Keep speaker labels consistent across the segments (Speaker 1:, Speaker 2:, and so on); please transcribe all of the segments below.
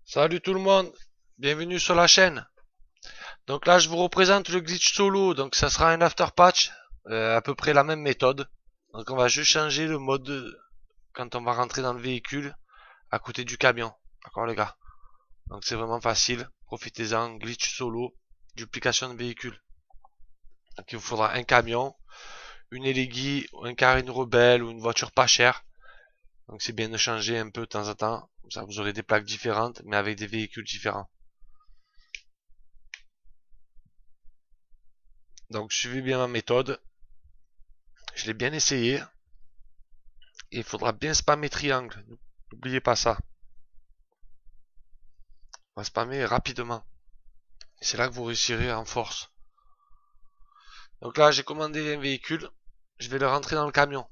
Speaker 1: Salut tout le monde, bienvenue sur la chaîne. Donc là je vous représente le glitch solo, donc ça sera un after patch, à peu près la même méthode. Donc on va juste changer le mode quand on va rentrer dans le véhicule à côté du camion. D'accord les gars? Donc c'est vraiment facile, profitez-en, glitch solo, duplication de véhicule. Donc il vous faudra un camion, une Elegui, un Carine Rebelle ou une voiture pas chère. Donc c'est bien de changer un peu de temps en temps, comme ça vous aurez des plaques différentes mais avec des véhicules différents. Donc suivez bien ma méthode. Je l'ai bien essayé. Et il faudra bien spammer triangle. N'oubliez pas ça. On va spammer rapidement. Et c'est là que vous réussirez en force. Donc là, j'ai commandé un véhicule. Je vais le rentrer dans le camion.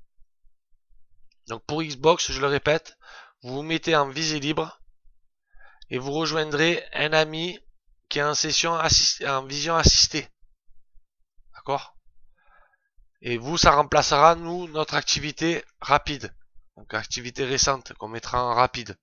Speaker 1: Donc pour Xbox, je le répète, vous vous mettez en visée libre. Et vous rejoindrez un ami qui est en session en vision assistée. D'accord? Et vous, ça remplacera, nous, notre activité rapide. Donc activité récente qu'on mettra en rapide.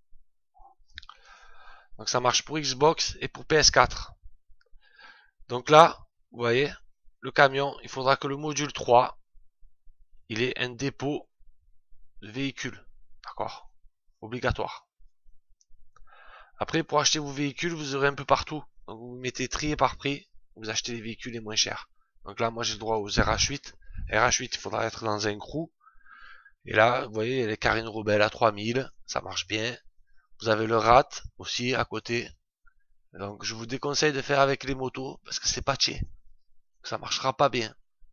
Speaker 1: Donc ça marche pour Xbox et pour PS4. Donc là, vous voyez, le camion, il faudra que le module 3, il ait un dépôt de véhicule. D'accord? Obligatoire. Après, pour acheter vos véhicules, vous aurez un peu partout. Donc vous mettez trier par prix, vous achetez les véhicules les moins chers. Donc là, moi j'ai le droit aux RH8. RH8, il faudra être dans un crew. Et là, vous voyez, les Carine Rebelle à 3000, ça marche bien. Vous avez le RAT aussi à côté. Donc je vous déconseille de faire avec les motos parce que c'est patché. Ça marchera pas bien.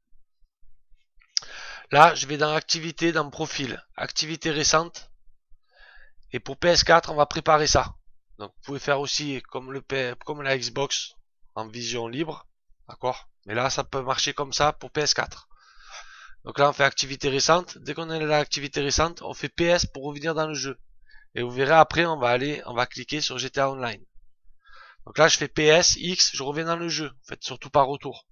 Speaker 1: Là, je vais dans activité, dans profil, activité récente. Et pour PS4, on va préparer ça. Donc vous pouvez faire aussi comme la Xbox en vision libre. D'accord? Mais là, ça peut marcher comme ça pour PS4. Donc là, on fait activité récente. Dès qu'on est dans l'activité récente, on fait PS pour revenir dans le jeu. Et vous verrez après, on va cliquer sur GTA Online. Donc là, je fais PS, X, je reviens dans le jeu. Faites surtout pas retour.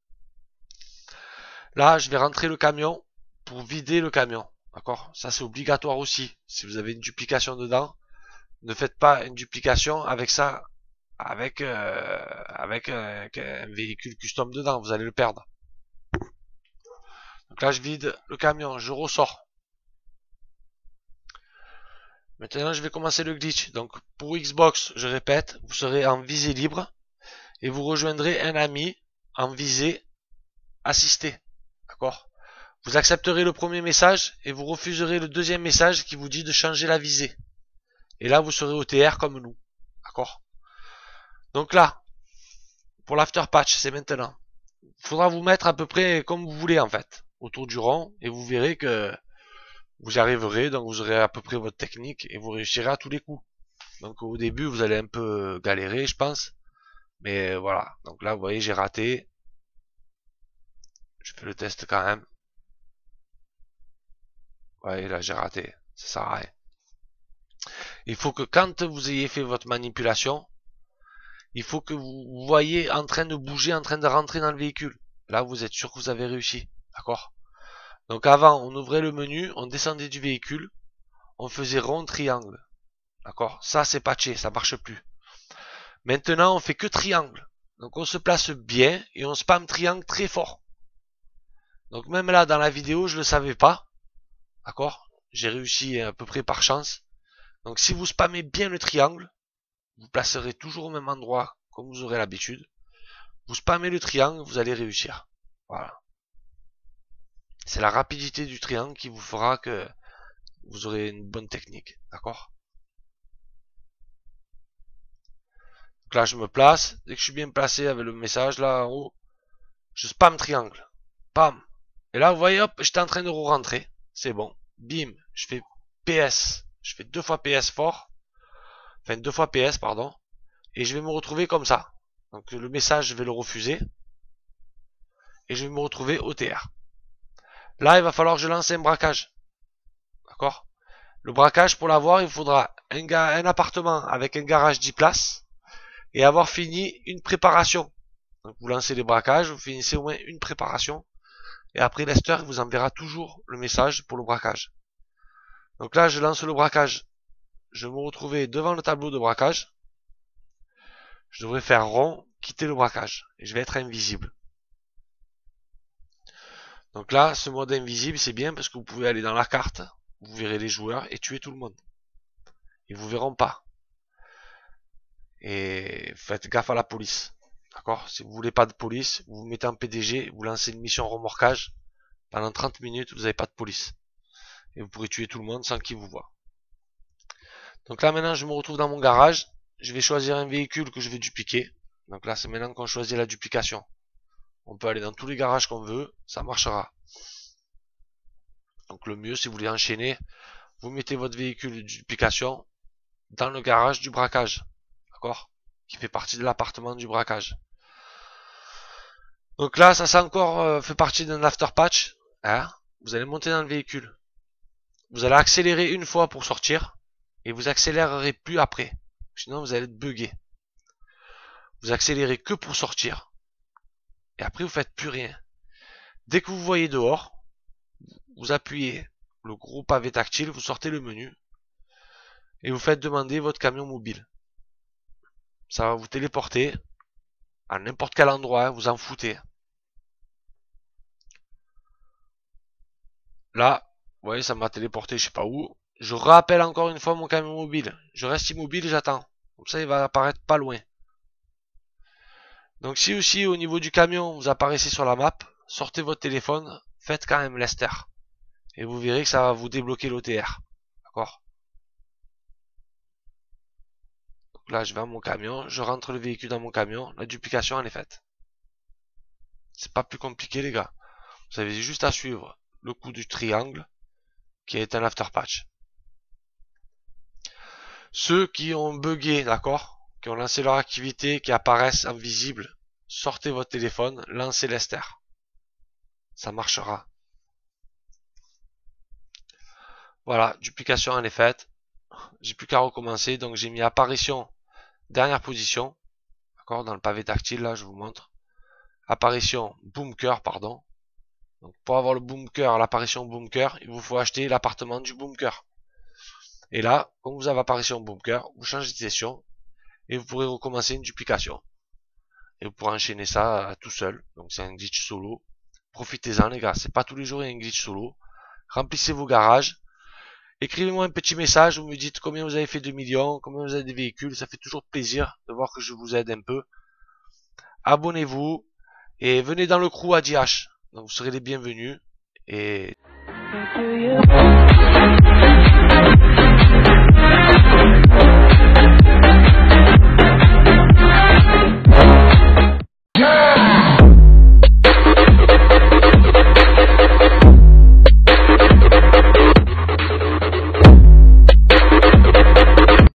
Speaker 1: Là, je vais rentrer le camion pour vider le camion. D'accord? Ça, c'est obligatoire aussi. Si vous avez une duplication dedans, ne faites pas une duplication avec ça, avec un véhicule custom dedans. Vous allez le perdre. Donc là, je vide le camion, je ressors. Maintenant, je vais commencer le glitch. Donc, pour Xbox, je répète, vous serez en visée libre et vous rejoindrez un ami en visée assistée. D'accord? Vous accepterez le premier message et vous refuserez le deuxième message qui vous dit de changer la visée. Et là, vous serez OTR comme nous. D'accord? Donc là, pour l'after patch, c'est maintenant. Il faudra vous mettre à peu près comme vous voulez en fait, autour du rond, et vous verrez que vous y arriverez, donc vous aurez à peu près votre technique et vous réussirez à tous les coups. Donc au début, vous allez un peu galérer, je pense. Mais voilà, donc là, vous voyez, j'ai raté. Je fais le test quand même. Ouais, là, j'ai raté. Ça sert à rien. Il faut que quand vous ayez fait votre manipulation, il faut que vous voyez en train de bouger, en train de rentrer dans le véhicule. Là, vous êtes sûr que vous avez réussi. D'accord? Donc avant, on ouvrait le menu, on descendait du véhicule, on faisait rond, triangle. D'accord? Ça, c'est patché, ça marche plus. Maintenant, on fait que triangle. Donc on se place bien et on spam triangle très fort. Donc même là, dans la vidéo, je le savais pas. D'accord? J'ai réussi à peu près par chance. Donc si vous spammez bien le triangle, vous placerez toujours au même endroit, comme vous aurez l'habitude. Vous spammez le triangle, vous allez réussir. Voilà. C'est la rapidité du triangle qui vous fera que vous aurez une bonne technique. D'accord? Donc là, je me place. Dès que je suis bien placé avec le message là en haut, je spam triangle. Pam. Et là, vous voyez, hop, j'étais en train de re-rentrer. C'est bon. Bim. Je fais PS. Je fais 2 fois PS fort. Enfin, 2 fois PS, pardon. Et je vais me retrouver comme ça. Donc le message, je vais le refuser. Et je vais me retrouver OTR. Là, il va falloir que je lance un braquage. D'accord? Le braquage, pour l'avoir, il faudra un appartement avec un garage 10 places et avoir fini une préparation. Donc vous lancez les braquages, vous finissez au moins une préparation. Et après, Lester vous enverra toujours le message pour le braquage. Donc là, je lance le braquage. je me retrouvais devant le tableau de braquage. Je devrais faire rond, quitter le braquage. Et je vais être invisible. Donc là, ce mode invisible, c'est bien parce que vous pouvez aller dans la carte, vous verrez les joueurs et tuer tout le monde. Ils vous verront pas. Et faites gaffe à la police. D'accord? Si vous voulez pas de police, vous vous mettez en PDG, vous lancez une mission remorquage. Pendant 30 minutes, vous n'avez pas de police. Et vous pourrez tuer tout le monde sans qu'ils vous voient. Donc là, maintenant, je me retrouve dans mon garage. Je vais choisir un véhicule que je vais dupliquer. Donc là, c'est maintenant qu'on choisit la duplication. On peut aller dans tous les garages qu'on veut, ça marchera. Donc le mieux, si vous voulez enchaîner, vous mettez votre véhicule de duplication dans le garage du braquage. D'accord? Qui fait partie de l'appartement du braquage. Donc là, ça encore fait partie d'un after patch. Hein? Vous allez monter dans le véhicule. Vous allez accélérer une fois pour sortir. Et vous accélérerez plus après. Sinon, vous allez être bugué. Vous accélérez que pour sortir. Et après, vous faites plus rien. Dès que vous voyez dehors, vous appuyez le gros pavé tactile, vous sortez le menu. Et vous faites demander votre camion mobile. Ça va vous téléporter à n'importe quel endroit, vous en foutez. Là, vous voyez, ça m'a téléporté je sais pas où. Je rappelle encore une fois mon camion mobile. Je reste immobile et j'attends. Comme ça, il va apparaître pas loin. Donc si aussi au niveau du camion, vous apparaissez sur la map, sortez votre téléphone, faites quand même Lester. Et vous verrez que ça va vous débloquer l'OTR. D'accord? Donc là, je vais à mon camion, je rentre le véhicule dans mon camion, la duplication elle est faite. C'est pas plus compliqué les gars. Vous avez juste à suivre le coup du triangle, qui est un after patch. Ceux qui ont bugué, d'accord, qui ont lancé leur activité, qui apparaissent invisibles, sortez votre téléphone, lancez Lester. Ça marchera. Voilà, duplication elle est faite. J'ai plus qu'à recommencer, donc j'ai mis apparition, dernière position. D'accord, dans le pavé tactile, là, je vous montre. Apparition bunker, pardon. Donc pour avoir le bunker, l'apparition bunker, il vous faut acheter l'appartement du bunker. Et là, comme vous avez apparition bunker, vous changez de session et vous pourrez recommencer une duplication. Et vous pourrez enchaîner ça tout seul. Donc c'est un glitch solo. Profitez-en les gars, c'est pas tous les jours il y a un glitch solo. Remplissez vos garages. Écrivez-moi un petit message, vous me dites combien vous avez fait de millions, combien vous avez des véhicules, ça fait toujours plaisir de voir que je vous aide un peu. Abonnez-vous et venez dans le crew ADH. Donc vous serez les bienvenus et